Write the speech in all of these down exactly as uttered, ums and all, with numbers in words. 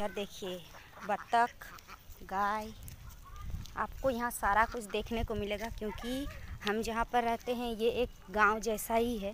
इधर देखिए बत्तख, गाय, आपको यहाँ सारा कुछ देखने को मिलेगा क्योंकि हम जहाँ पर रहते हैं ये एक गांव जैसा ही है।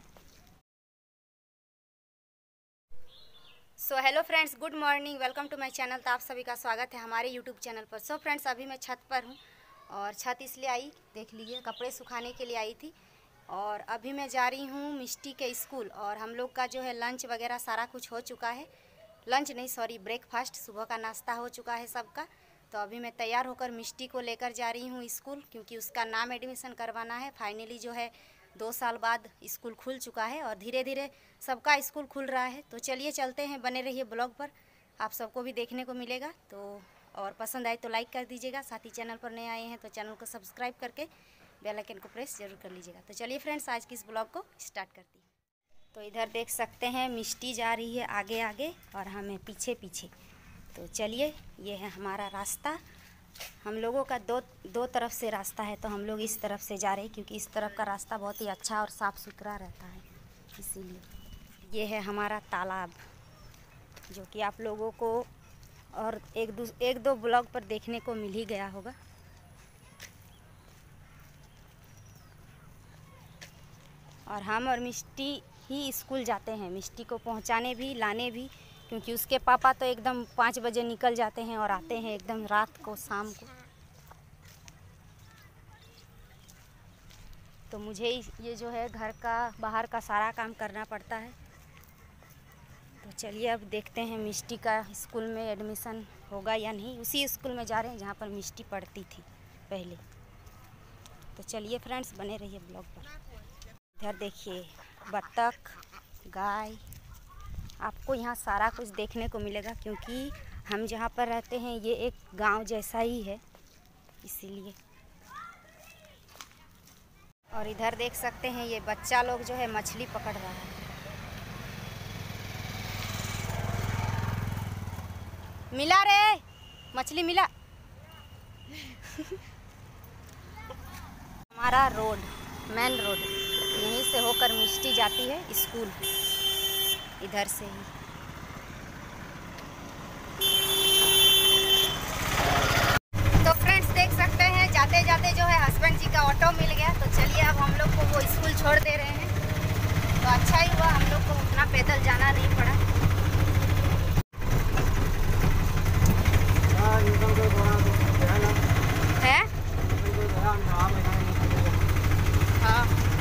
So hello friends, good morning, welcome to my channel. तो आप सभी का स्वागत है हमारे यूट्यूब चैनल पर। सो so फ्रेंड्स, अभी मैं छत पर हूँ और छत इसलिए आई, देख लीजिए, कपड़े सुखाने के लिए आई थी। और अभी मैं जा रही हूँ मिष्टी के स्कूल और हम लोग का जो है लंच वगैरह सारा कुछ हो चुका है। लंच नहीं, सॉरी, ब्रेकफास्ट, सुबह का नाश्ता हो चुका है सबका। तो अभी मैं तैयार होकर मिष्टी को लेकर जा रही हूँ स्कूल, क्योंकि उसका नाम एडमिशन करवाना है। फाइनली जो है दो साल बाद स्कूल खुल चुका है और धीरे धीरे सबका स्कूल खुल रहा है। तो चलिए चलते हैं, बने रहिए ब्लॉग पर, आप सबको भी देखने को मिलेगा। तो और पसंद आए तो लाइक कर दीजिएगा, साथ ही चैनल पर नए आए हैं तो चैनल को सब्सक्राइब करके बेल आइकन को प्रेस जरूर कर लीजिएगा। तो चलिए फ्रेंड्स, आज की इस ब्लॉग को स्टार्ट करती हूँ। तो इधर देख सकते हैं मिष्टी जा रही है आगे आगे और हमें पीछे पीछे। तो चलिए, ये है हमारा रास्ता। हम लोगों का दो दो तरफ से रास्ता है, तो हम लोग इस तरफ से जा रहे हैं क्योंकि इस तरफ का रास्ता बहुत ही अच्छा और साफ़ सुथरा रहता है, इसीलिए। ये है हमारा तालाब, जो कि आप लोगों को और एक दो एक दो ब्लॉग पर देखने को मिल ही गया होगा। और हम और मिष्टी ही स्कूल जाते हैं, मिष्टी को पहुंचाने भी, लाने भी, क्योंकि उसके पापा तो एकदम पाँच बजे निकल जाते हैं और आते हैं एकदम रात को, शाम को। तो मुझे ये जो है घर का, बाहर का सारा काम करना पड़ता है। तो चलिए अब देखते हैं मिष्टी का स्कूल में एडमिशन होगा या नहीं। उसी स्कूल में जा रहे हैं जहाँ पर मिष्टी पढ़ती थी पहले। तो चलिए फ्रेंड्स, बने रहिए ब्लॉग पर। इधर देखिए बत्तख, गाय, आपको यहाँ सारा कुछ देखने को मिलेगा क्योंकि हम जहाँ पर रहते हैं ये एक गांव जैसा ही है, इसीलिए। और इधर देख सकते हैं ये बच्चा लोग जो है मछली पकड़ रहा है। मिला रे, मछली मिला। हमारा रोड, मेन रोड, यहीं से होकर मिष्टी जाती है स्कूल, इधर से ही। तो फ्रेंड्स देख सकते हैं जाते जाते जो है हस्बैंड जी का ऑटो मिल गया। तो चलिए अब हम लोग को वो स्कूल छोड़ दे रहे हैं। तो अच्छा ही हुआ, हम लोग को उतना पैदल जाना नहीं पड़ा। है? हाँ।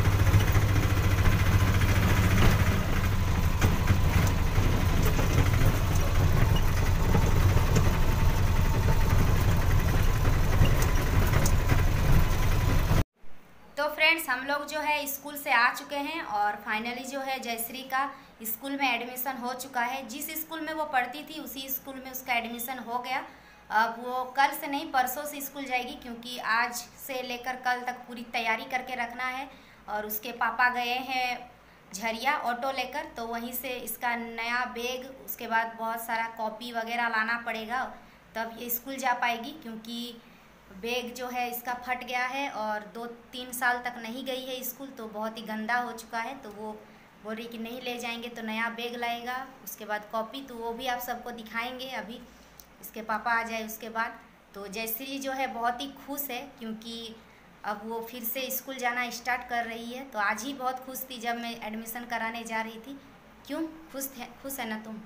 तो फ्रेंड्स, हम लोग जो है स्कूल से आ चुके हैं और फाइनली जो है जयश्री का स्कूल में एडमिशन हो चुका है। जिस स्कूल में वो पढ़ती थी उसी स्कूल में उसका एडमिशन हो गया। अब वो कल से नहीं, परसों से स्कूल जाएगी, क्योंकि आज से लेकर कल तक पूरी तैयारी करके रखना है। और उसके पापा गए हैं झरिया ऑटो लेकर, तो वहीं से इसका नया बैग, उसके बाद बहुत सारा कॉपी वगैरह लाना पड़ेगा, तब ये स्कूल जा पाएगी। क्योंकि बैग जो है इसका फट गया है और दो तीन साल तक नहीं गई है स्कूल, तो बहुत ही गंदा हो चुका है। तो वो बोल रही कि नहीं ले जाएंगे, तो नया बैग लाएगा, उसके बाद कॉपी, तो वो भी आप सबको दिखाएंगे अभी इसके पापा आ जाए उसके बाद। तो जयश्री जो है बहुत ही खुश है क्योंकि अब वो फिर से स्कूल जाना स्टार्ट कर रही है। तो आज ही बहुत खुश थी जब मैं एडमिशन कराने जा रही थी। क्यों खुश है? खुश है ना तुम?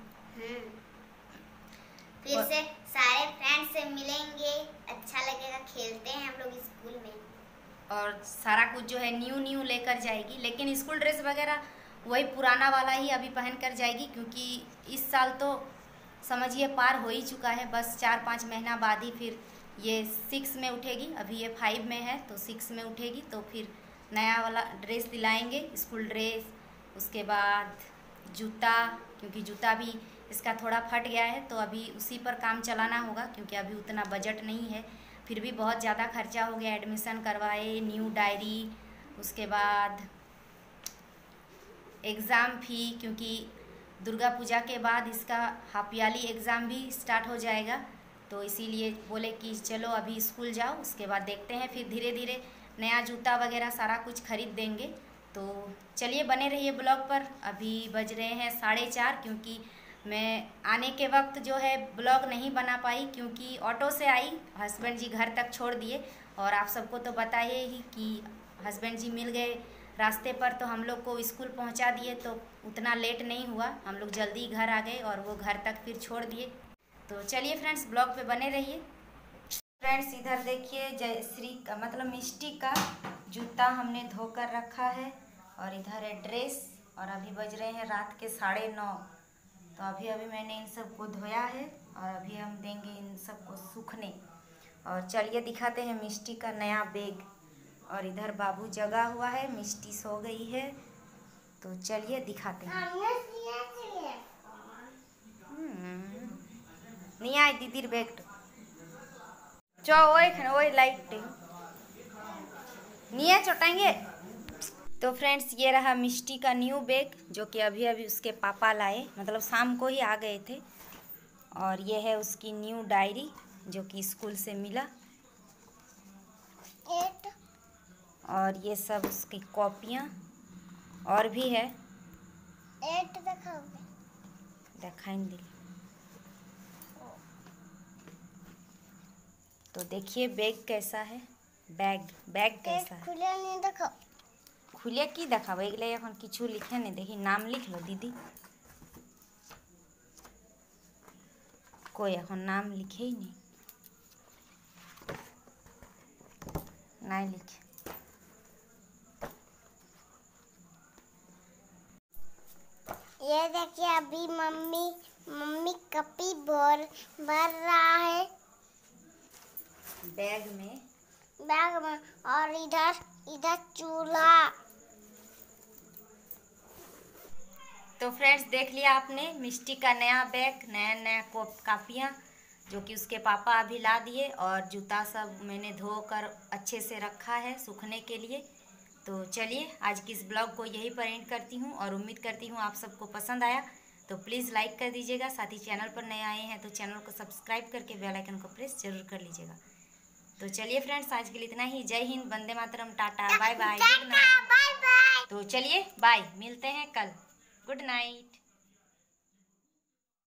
फिर से सारे फ्रेंड्स से मिलेंगे, अच्छा लगेगा, खेलते हैं हम लोग स्कूल में। और सारा कुछ जो है न्यू न्यू लेकर जाएगी, लेकिन स्कूल ड्रेस वगैरह वही पुराना वाला ही अभी पहन कर जाएगी, क्योंकि इस साल तो समझिए पार हो ही चुका है। बस चार पाँच महीना बाद ही फिर ये सिक्स में उठेगी। अभी ये फाइव में है तो सिक्स में उठेगी, तो फिर नया वाला ड्रेस दिलाएंगे, स्कूल ड्रेस। उसके बाद जूता, क्योंकि जूता भी इसका थोड़ा फट गया है, तो अभी उसी पर काम चलाना होगा, क्योंकि अभी उतना बजट नहीं है। फिर भी बहुत ज़्यादा खर्चा हो गया, एडमिशन करवाए, न्यू डायरी, उसके बाद एग्ज़ाम फी, क्योंकि दुर्गा पूजा के बाद इसका हाफ ईयरली एग्ज़ाम भी स्टार्ट हो जाएगा। तो इसीलिए बोले कि चलो अभी स्कूल जाओ, उसके बाद देखते हैं, फिर धीरे धीरे नया जूता वगैरह सारा कुछ खरीद देंगे। तो चलिए बने रहिए ब्लॉग पर। अभी बज रहे हैं साढ़े चार, क्योंकि मैं आने के वक्त जो है ब्लॉग नहीं बना पाई क्योंकि ऑटो से आई, हस्बैंड जी घर तक छोड़ दिए। और आप सबको तो बताइए ही कि हस्बैंड जी मिल गए रास्ते पर, तो हम लोग को स्कूल पहुंचा दिए, तो उतना लेट नहीं हुआ, हम लोग जल्दी घर आ गए और वो घर तक फिर छोड़ दिए। तो चलिए फ्रेंड्स, ब्लॉग पे बने रहिए। फ्रेंड्स इधर देखिए, जयश्री का मतलब मिष्टी का जूता हमने धोकर रखा है और इधर है ड्रेस। और अभी बज रहे हैं रात के साढ़े नौ। तो अभी अभी मैंने इन सबको धोया है और अभी हम देंगे इन सबको सूखने। और चलिए दिखाते हैं मिष्टी का नया बैग। और इधर बाबू जगा हुआ है, मिष्टी सो गई है, तो चलिए दिखाते हैं। नहीं आए दीदी बैग चो ओए लाइट नहीं चोटाएंगे। तो फ्रेंड्स ये रहा मिष्टी का न्यू बैग जो कि अभी अभी उसके पापा लाए, मतलब शाम को ही आ गए थे। और ये है उसकी न्यू डायरी जो कि स्कूल से मिला। एट। और ये सब उसकी कॉपियाँ और भी है। एट दिखाएंगे। तो देखिए बैग कैसा है, बैग बैग कैसा है। खुले नहीं देखो, खुले की देखा एगले एखन किछु लिखे नहीं। देखी नाम लिख लो दीदी, कोई एखन नाम लिखे ही नहीं, नहीं लिखे। ये देखिए अभी मम्मी मम्मी कपी भर भर रहा है बैग में बैग में। और इधर इधर चूल्हा। तो फ्रेंड्स देख लिया आपने मिष्टी का नया बैग, नया नया कापियाँ जो कि उसके पापा अभी ला दिए। और जूता सब मैंने धोकर अच्छे से रखा है सूखने के लिए। तो चलिए आज की इस ब्लॉग को यहीं पर एंड करती हूँ और उम्मीद करती हूँ आप सबको पसंद आया। तो प्लीज़ लाइक कर दीजिएगा, साथ ही चैनल पर नए आए हैं तो चैनल को सब्सक्राइब करके बेल आइकन को प्रेस जरूर कर लीजिएगा। तो चलिए फ्रेंड्स आज के लिए इतना ही। जय हिंद, वंदे मातरम, tata, bye bye, good night. तो चलिए बाय, मिलते हैं कल, गुड नाइट।